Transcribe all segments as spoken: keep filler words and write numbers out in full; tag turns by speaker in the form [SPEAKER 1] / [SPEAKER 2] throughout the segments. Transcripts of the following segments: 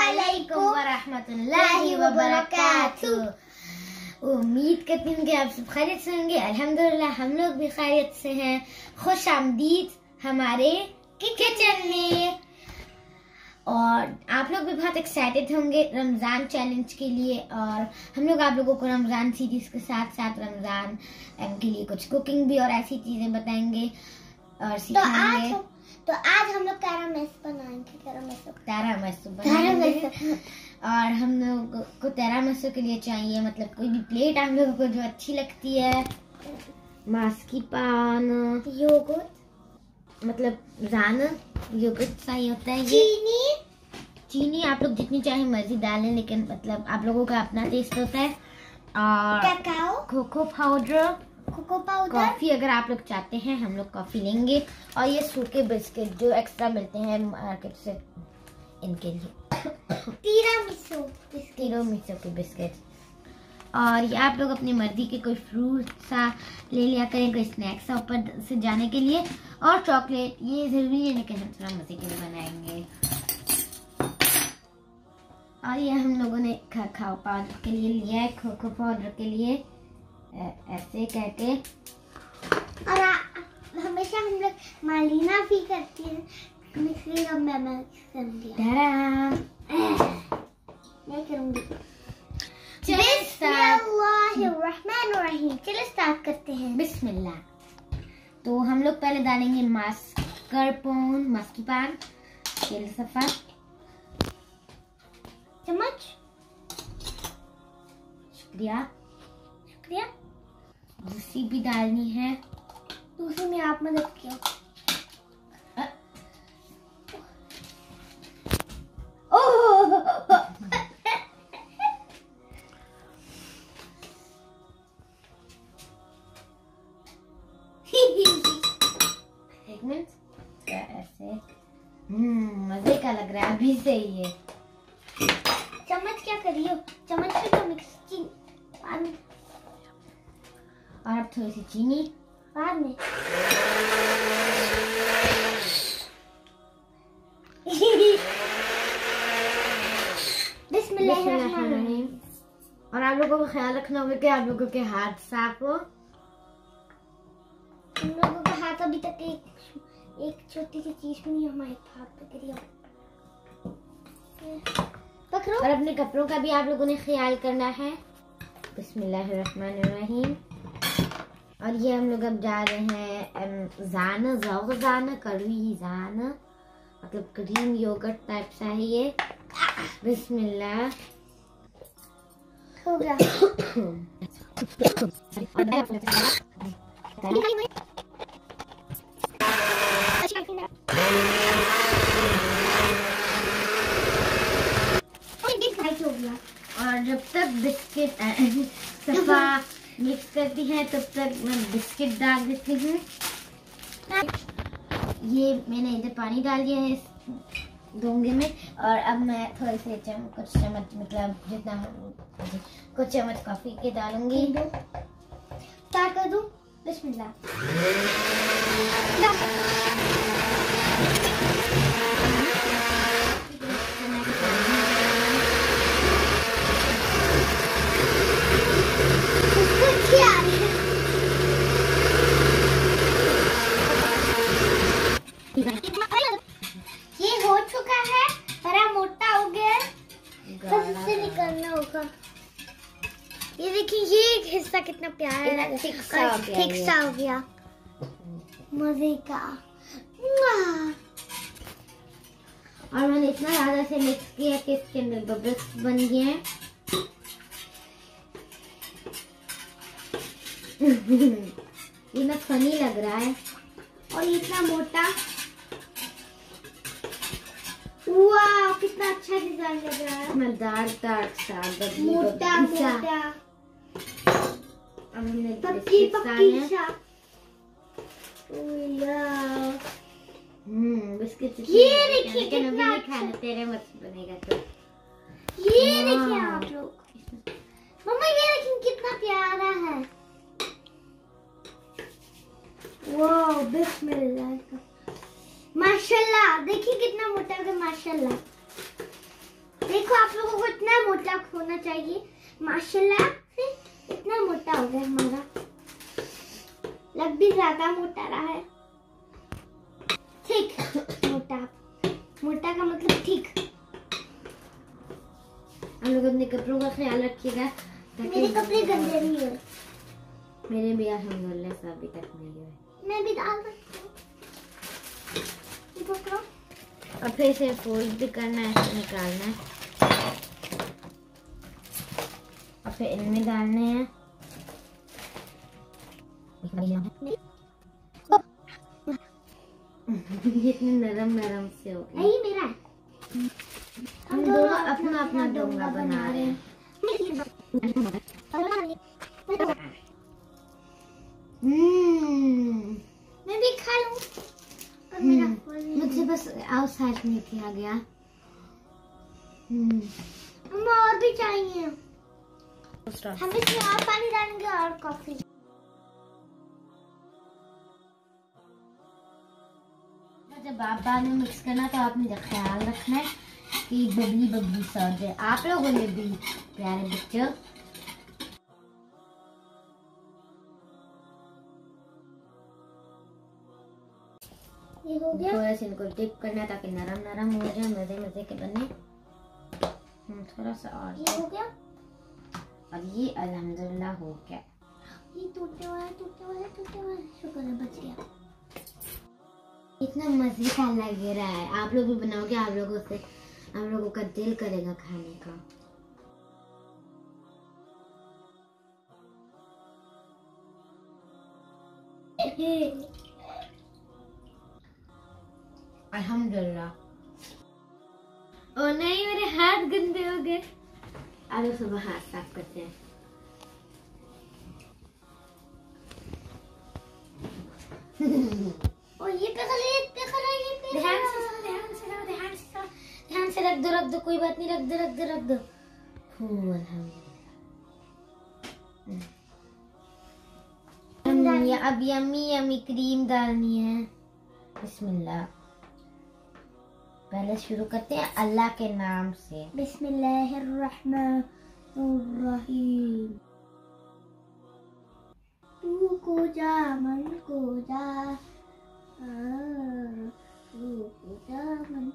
[SPEAKER 1] अस्सलामुअलैकुम वरहमतुल्लाहि वबरकातुह। उम्मीद करती हूँ कि आप सब खैरियत से होंगे। अल्हम्दुलिल्लाह हम लोग भी खैरियत से हैं। खुश आमदीद हमारे किचन में। और आप लोग भी बहुत एक्साइटेड होंगे रमज़ान चैलेंज के लिए। और हम लोग आप लोगों को रमज़ान सीरीज के साथ साथ रमज़ान के लिए कुछ कुकिंग भी और ऐसी चीजें बताएंगे और सिखाएंगे।
[SPEAKER 2] तो आज तो आज हम लोग टेरामेस बनाएंगे। टेरामेसो
[SPEAKER 1] टेरामेसो बनाएंगे। और हम लोग को टेरामेसो के लिए चाहिए मतलब कोई भी प्लेट आप लोगों को जो अच्छी लगती है। मास्कीपान,
[SPEAKER 2] योगर्ट
[SPEAKER 1] मतलब जान योगर्ट सही होता है।
[SPEAKER 2] चीनी
[SPEAKER 1] चीनी आप लोग जितनी चाहे मर्जी डालें, लेकिन मतलब आप लोगों का अपना टेस्ट होता है। और
[SPEAKER 2] cacao,
[SPEAKER 1] cocoa powder,
[SPEAKER 2] cocoa powder,
[SPEAKER 1] coffee अगर आप लोग चाहते हैं हम लोग कॉफी लेंगे। और ये सूखे बिस्किट जो एक्स्ट्रा मिलते हैं मार्केट से, इनके लिए
[SPEAKER 2] तीरामिसो
[SPEAKER 1] तीरामिसो के बिस्किट। और ये आप लोग अपनी मर्जी के कोई फ्रूट सा ले लिया करें, कोई स्नैक्स सा ऊपर से जाने के लिए। और चॉकलेट ये जरूरी है, लेकिन हम थोड़ा मजे के लिए बनाएंगे। और ये हम लोगों ने खाओ पाउडर के लिए लिया है, कोको पाउडर के लिए ऐसे करके।
[SPEAKER 2] और आ, हमेशा हम लोग मालिना भी करती है, इसलिए अब मैं मैं कर दिया। मैं करूंगी। बिस्मिल्लाहिर्रहमानिर्रहीम। चलो स्टार्ट करते हैं।
[SPEAKER 1] बिस्मिल्लाह। तो हम लोग पहले डालेंगे मास्करपोन मास्कीपान तेल सफा
[SPEAKER 2] चम्मच।
[SPEAKER 1] शुक्रिया
[SPEAKER 2] शुक्रिया।
[SPEAKER 1] दूसरी भी डालनी है।
[SPEAKER 2] दूसरी में आप मदद किया।
[SPEAKER 1] एक मिनट ऐसे। हम्म मजे का लग रहा है अभी से ही है।
[SPEAKER 2] चम्मच क्या करी हो? चम्मच से तो मिक्स चीनी बाद में।
[SPEAKER 1] और अब थोड़ी सी चीनी
[SPEAKER 2] बाद में। बिस्मिल्लाहिर्रहमानिर्रहीम।
[SPEAKER 1] और आप लोगों को ख्याल रखना होगा कि आप लोगों के हाथ साफ हो।
[SPEAKER 2] हम लोगों का हाथ अभी तक एक एक छोटी सी चीज भी नहीं हमारे हाथ पे गिरी। पकड़ो।
[SPEAKER 1] और अपने कपड़ों का भी आप लोगों ने ख्याल करना है। बिस्मिल्लाहिर्रहमानिर्रहीम। और ये हम लोग अब जा रहे हैं जान जान कड़वी जान मतलब क्रीम योगर्ट टाइप सा है ये। बिस्मिल्लाह।
[SPEAKER 2] हो गया।
[SPEAKER 1] और जब तक बिस्किट सफा मिक्स करती हैं तब तक मैं बिस्किट डाल देती हूँ। ये मैंने इधर पानी डाल दिया है इस डोंगे में। और अब मैं थोड़े से चम कुछ चम्मच मतलब जितना कुछ चम्मच कॉफी के डालूंगी।
[SPEAKER 2] स्टार्ट कर दूं? बिस्मिल्लाह। ये हो चुका है, बड़ा मोटा हो गया है, बस इससे निकलना होगा। ये देखिए ये एक हिस्सा कितना प्यारा है, थिक सा हो गया मजे का।
[SPEAKER 1] और मैंने इतना ज्यादा से मिक्स किया कि इसके अंदर बबल्स बन गए हैं। ये ना फनी लग रहा है।
[SPEAKER 2] और इतना मोटा, वाह कितना अच्छा डिजाइन लग रहा है।
[SPEAKER 1] मजेदार डार्क सा
[SPEAKER 2] मोटा मोटा पक्की पक्की सा।
[SPEAKER 1] हम्म बिस्किट
[SPEAKER 2] ये देखिए कितना
[SPEAKER 1] खाना तेरे मत बनेगा तो।
[SPEAKER 2] ये देखिए आप लोग, मम्मा ये देखिए कितना प्यारा है। वाह बिस्मिल्लाह। माशाल्लाह देखिए कितना मोटा है। माशाल्लाह देखो तक होना चाहिए। माशाल्लाह से इतना मोटा हो गया हमारा, लग भी ज्यादा मोटा रहा है। ठीक मोटा, मोटा का मतलब ठीक।
[SPEAKER 1] हम लोग अपने कपड़ों का ख्याल रखिएगा।
[SPEAKER 2] मेरे कपड़े गंदे नहीं हुए।
[SPEAKER 1] मेरे भी अल्हम्दुलिल्लाह सब अभी तक नहीं हुए।
[SPEAKER 2] मैं भी डाल सकती हूँ। ये पकड़ो।
[SPEAKER 1] और फिर से फोल्ड भी करना है, ऐसे निकालना है और फिर इनमें डालने हैं। इतने नरम नरम से हो गए।
[SPEAKER 2] यही मेरा है।
[SPEAKER 1] हम दोनों अपना अपना डोंगा बना रहे हैं। हम्म,
[SPEAKER 2] मैं भी खा लूं। पर मेरा
[SPEAKER 1] मुझे बस आउटसाइड नहीं किया गया। हम्म,
[SPEAKER 2] हमें और भी चाहिए। हम इसमें और पानी डालेंगे और कॉफी।
[SPEAKER 1] जब आप बाद में मिक्स करना तो आपने ख्याल रखना है कि बबली बबली सा हो जाए। आप लोगों ने भी प्यारे बच्चों।
[SPEAKER 2] ये हो गया।
[SPEAKER 1] थोड़ा सा इनको टिप करना है ताकि नरम नरम हो जाए, मजे मजे के बने। थोड़ा सा और
[SPEAKER 2] ये हो गया
[SPEAKER 1] और ये अल्हम्दुलिल्लाह हो गया।
[SPEAKER 2] ये टूटने वाला है, टूटने वाला है, टूटने वाला है। शुक्र है बच गया।
[SPEAKER 1] इतना मजे का लग रहा है। आप लोग भी बनाओगे, आप लोगों से आप लोगों का दिल करेगा खाने का। अल्हम्दुलिल्लाह। और नहीं, मेरे हाथ गंदे हो गए। आलू सुबह हाथ साफ करते हैं।
[SPEAKER 2] और ये पे कलर, ये पे कलर, ये पे
[SPEAKER 1] ध्यान से ध्यान से ध्यान से ध्यान से रख दो रख दो कोई बात नहीं, रख दो रख दो रख दो। अल्हम्दुलिल्लाह। अब यम्मी यम्मी क्रीम डालनी है। बिस्मिल्लाह। पहले शुरू करते हैं अल्लाह के नाम से।
[SPEAKER 2] बिस्मिल्लाहिर्रहमानिर्रहीम। तू को जा मन को जा, तू को जा मन।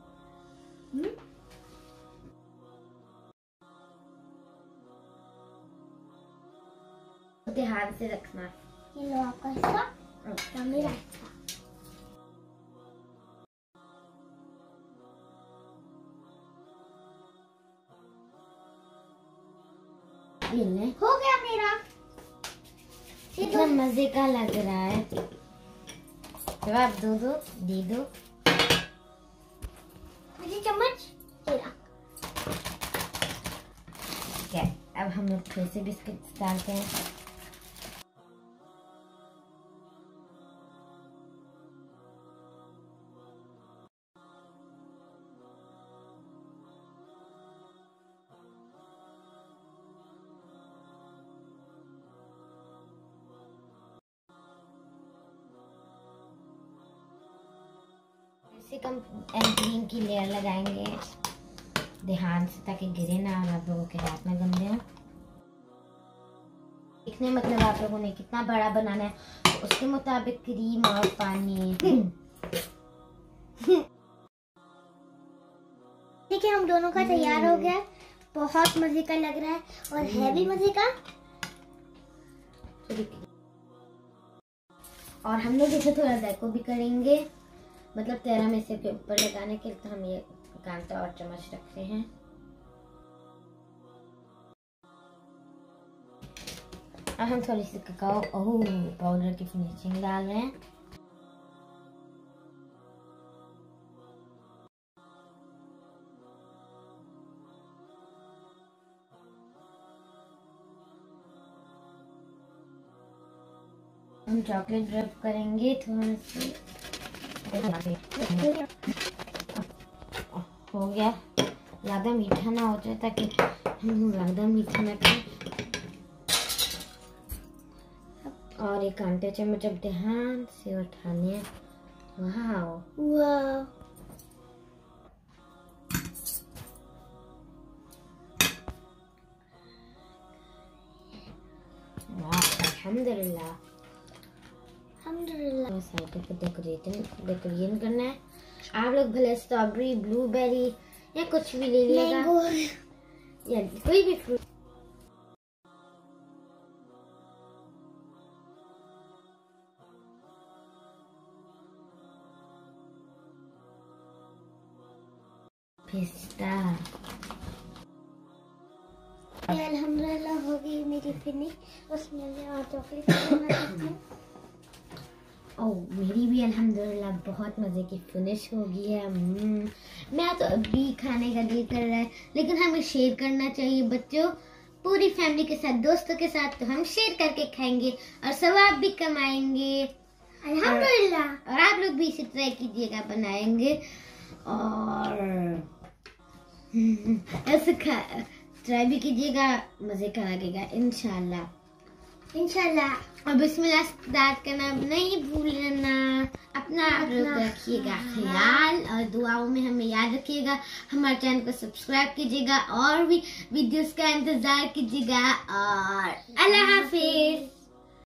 [SPEAKER 1] ध्यान से रखना।
[SPEAKER 2] ये लो आपका हिस्सा, मेरा हिस्सा।
[SPEAKER 1] ये ले।
[SPEAKER 2] हो गया मेरा।
[SPEAKER 1] कितना मजे का लग रहा है। जवाब दो दो दे दो।
[SPEAKER 2] मुझे चम्मच तेरा।
[SPEAKER 1] ठीक है, अब हम लोग फिर से बिस्किट डालते हैं। हम क्रीम की लेयर लगाएंगे ध्यान से ताकि गिरे ना और आप लोगों के हाथ में गंदे हो। देखने मतलब आप लोगों ने कितना बड़ा बनाना है तो उसके मुताबिक क्रीम और पानी।
[SPEAKER 2] ठीक है, हम दोनों का तैयार हो गया। बहुत मजे का लग रहा है और है भी मजे का।
[SPEAKER 1] और हम लोग इसे थोड़ा डेको भी करेंगे, मतलब तेरह में से के ऊपर लगाने के लिए। तो हम ये कांटा और चम्मच रखते हैं। अब हम थोड़ी सी ककाओ ओह पाउडर की फिनिशिंग डाल रहे हैं। हम चॉकलेट ड्रॉप करेंगे थोड़ा सा। हो गया, ज्यादा मीठा ना हो जाए ताकि हम ज्यादा मीठा ना खाएं। और एक कांटे चम्मच अब ध्यान से उठाने। वाह
[SPEAKER 2] वाह,
[SPEAKER 1] अल्हम्दुलिल्लाह।
[SPEAKER 2] अल्हम्दुलिल्लाह।
[SPEAKER 1] साइड पे डेकोरेशन डेकोरेशन करना है। आप लोग भले स्ट्रॉबेरी, ब्लूबेरी या कुछ भी ले लीजिएगा, या कोई भी फ्रूट। पिस्ता।
[SPEAKER 2] अल्हम्दुलिल्लाह हो गई मेरी फिनिश। उसमें मैं और चॉकलेट बना देती हूँ।
[SPEAKER 1] ओह, मेरी भी अल्हम्दुलिल्लाह बहुत मज़े की फिनिश हो गई है। हम्म, मैं तो अभी खाने का दिल कर रहा है, लेकिन हमें शेयर करना चाहिए बच्चों, पूरी फैमिली के साथ, दोस्तों के साथ। तो हम शेयर करके खाएंगे और सवाब भी कमाएंगे
[SPEAKER 2] अल्हम्दुलिल्लाह।
[SPEAKER 1] और, और आप लोग भी इसे ट्राई कीजिएगा, बनाएंगे और ऐसे खा ट्राई भी कीजिएगा, मज़े का लगेगा इंशाल्लाह
[SPEAKER 2] इंशाल्लाह।
[SPEAKER 1] और बिस्मिल्लाह स्टार्ट करना नहीं भूलना। अपना आप लोग रखिएगा ख्याल और दुआओं में हमें याद रखिएगा। हमारे चैनल को सब्सक्राइब कीजिएगा और भी वीडियोस का इंतजार कीजिएगा और अल्लाह हाफिज।